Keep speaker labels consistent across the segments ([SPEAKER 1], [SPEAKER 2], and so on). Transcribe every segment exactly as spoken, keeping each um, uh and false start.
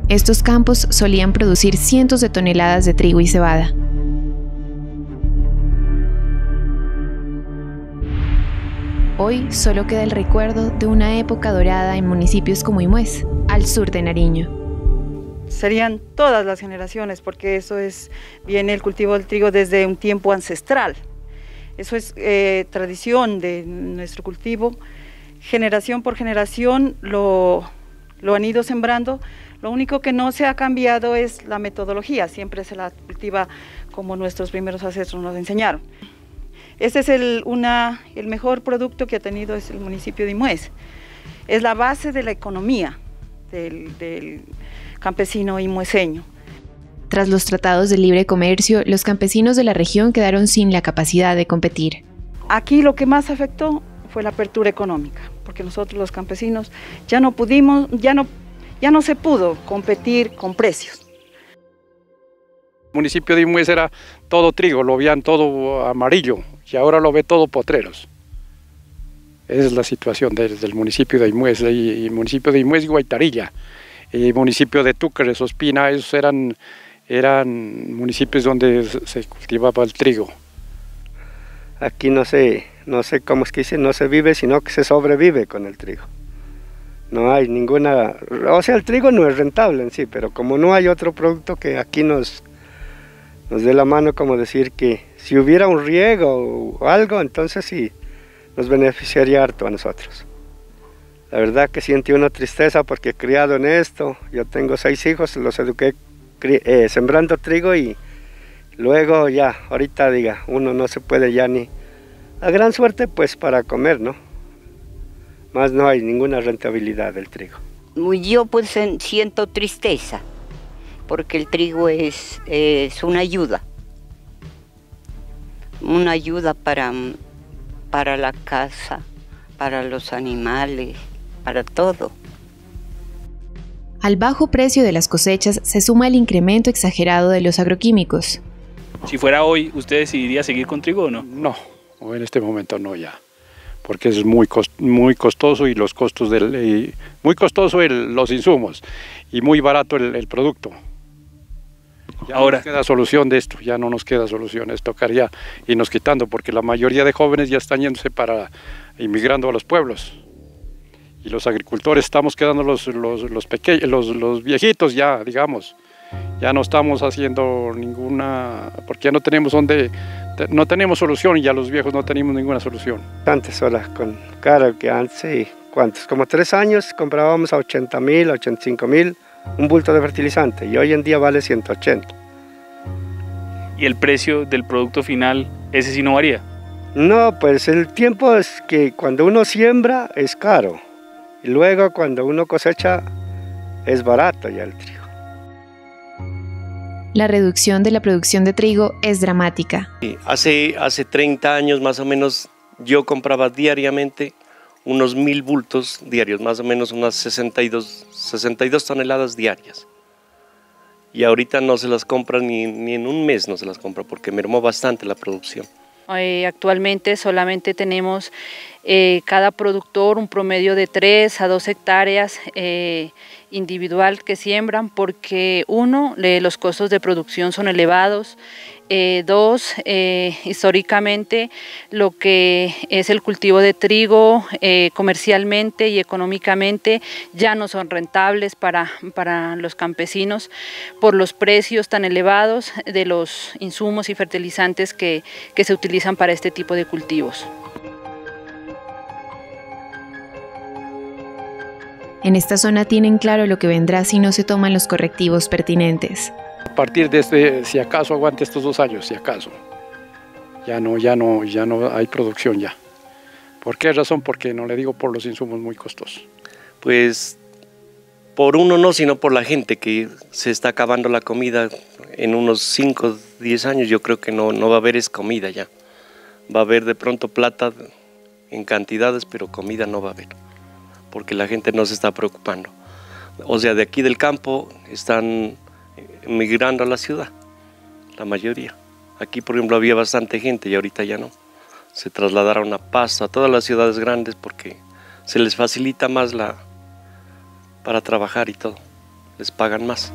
[SPEAKER 1] Estos campos solían producir cientos de toneladas de trigo y cebada. Hoy solo queda el recuerdo de una época dorada en municipios como Imüez, al sur de Nariño.
[SPEAKER 2] Serían todas las generaciones, porque eso es, viene el cultivo del trigo desde un tiempo ancestral. Eso es eh, tradición de nuestro cultivo. Generación por generación lo, lo han ido sembrando. Lo único que no se ha cambiado es la metodología, siempre se la cultiva como nuestros primeros ancestros nos enseñaron. Este es el, una, el mejor producto que ha tenido es el municipio de Imüez. Es la base de la economía del, del campesino imuezeño.
[SPEAKER 1] Tras los tratados de libre comercio, los campesinos de la región quedaron sin la capacidad de competir.
[SPEAKER 2] Aquí lo que más afectó fue la apertura económica, porque nosotros los campesinos ya no pudimos, ya no, ya no se pudo competir con precios.
[SPEAKER 3] El municipio de Imüez era todo trigo, lo veían todo amarillo y ahora lo ve todo potreros. Esa es la situación del, del municipio de Imüez, y, y municipio de Imüez y Guaitarilla, y municipio de Túcares, Ospina, esos eran, eran municipios donde se cultivaba el trigo.
[SPEAKER 4] Aquí no sé, no sé cómo es que dice, no se vive, sino que se sobrevive con el trigo. No hay ninguna, o sea, el trigo no es rentable en sí, pero como no hay otro producto que aquí nos, nos dé la mano, como decir que si hubiera un riego o algo, entonces sí, nos beneficiaría harto a nosotros. La verdad que siento una tristeza porque he criado en esto, yo tengo seis hijos, los eduqué eh, sembrando trigo y luego ya, ahorita diga, uno no se puede ya ni, a gran suerte pues para comer, ¿no? Más no hay ninguna rentabilidad del trigo.
[SPEAKER 5] Yo pues siento tristeza, porque el trigo es, es una ayuda, una ayuda para, para la casa, para los animales, para todo.
[SPEAKER 1] Al bajo precio de las cosechas se suma el incremento exagerado de los agroquímicos.
[SPEAKER 6] Si fuera hoy, ¿usted decidiría seguir con trigo o no?
[SPEAKER 3] No, en este momento no ya, porque es muy, cost, muy costoso y los costos del, y muy costoso el, los insumos y muy barato el, el producto. Ya Ahora no nos queda solución de esto, ya no nos queda solución, es tocar ya irnos quitando, porque la mayoría de jóvenes ya están yéndose para, inmigrando a los pueblos. Y los agricultores estamos quedando los, los, los, pequeños, los, los viejitos ya, digamos. Ya no estamos haciendo ninguna, porque ya no tenemos donde, no tenemos solución y ya los viejos no tenemos ninguna solución.
[SPEAKER 4] Antes ahora con caro que antes, ¿cuántos? Como tres años comprábamos a ochenta mil, ochenta y cinco mil un bulto de fertilizante y hoy en día vale ciento ochenta.
[SPEAKER 6] ¿Y el precio del producto final, ese sí no varía?
[SPEAKER 4] No, pues el tiempo es que cuando uno siembra es caro y luego cuando uno cosecha es barato ya el trigo.
[SPEAKER 1] La reducción de la producción de trigo es dramática.
[SPEAKER 7] Hace, hace treinta años más o menos yo compraba diariamente unos mil bultos diarios, más o menos unas sesenta y dos toneladas diarias. Y ahorita no se las compra ni, ni en un mes no se las compra porque mermó bastante la producción.
[SPEAKER 8] Eh, actualmente solamente tenemos eh, cada productor un promedio de tres a dos hectáreas eh, individual que siembran porque uno, eh, los costos de producción son elevados, eh, dos, eh, históricamente lo que es el cultivo de trigo eh, comercialmente y económicamente ya no son rentables para, para los campesinos por los precios tan elevados de los insumos y fertilizantes que, que se utilizan para este tipo de cultivos.
[SPEAKER 1] En esta zona tienen claro lo que vendrá si no se toman los correctivos pertinentes.
[SPEAKER 3] A partir de este, si acaso aguante estos dos años, si acaso, ya no, ya no, ya no hay producción ya. ¿Por qué razón? Porque no le digo por los insumos muy costosos.
[SPEAKER 7] Pues por uno no, sino por la gente que se está acabando la comida en unos cinco, diez años. Yo creo que no, no va a haber es comida ya. Va a haber de pronto plata en cantidades, pero comida no va a haber, porque la gente no se está preocupando. O sea, de aquí del campo están migrando a la ciudad, la mayoría. Aquí, por ejemplo, había bastante gente y ahorita ya no. Se trasladaron a Pasto, a todas las ciudades grandes porque se les facilita más la, para trabajar y todo. les pagan más.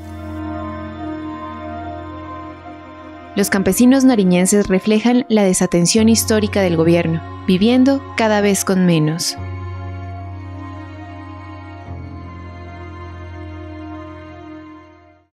[SPEAKER 1] Los campesinos nariñenses reflejan la desatención histórica del gobierno, viviendo cada vez con menos.